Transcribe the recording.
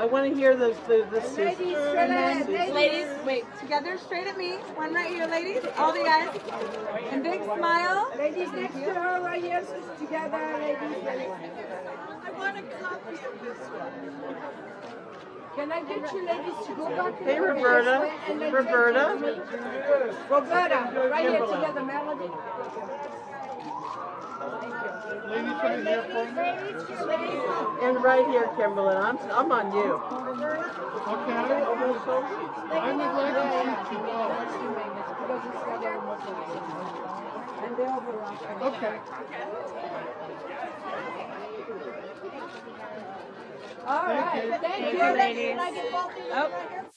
I want to hear the Ladies, wait, together, straight at me. One right here, ladies. All the guys. And big smile. Ladies next to her right here, together, ladies. I want a copy of this one. Can I get you ladies to go back? Hey, Roberta. Roberta. Roberta, right here together, Melody. Ladies from the airport. And right here, Kimberly. I'm on you. Okay. I would like to see you all. Okay. All right. Thank you, ladies. Oh.